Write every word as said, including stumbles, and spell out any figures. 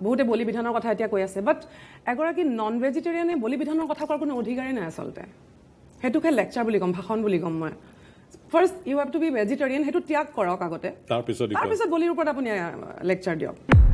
বহুতে বলি বিধানৰ কথা এতিয়া কৈ আছে বাট এগৰাকী নন ভেজিটেৰিয়ানে বলি বিধানৰ কথা কোৱাৰ কোনো অধিকাৰেই নাই আচলতে হেতুকে লেকচাৰ বুলি কম ভাষণ বুলি কম মই first you have to be vegetarian হেতু ত্যাগ কৰক আগতে তাৰ পিছত তাৰ পিছত বলিৰ ওপৰত আপুনি লেকচাৰ দিয়ক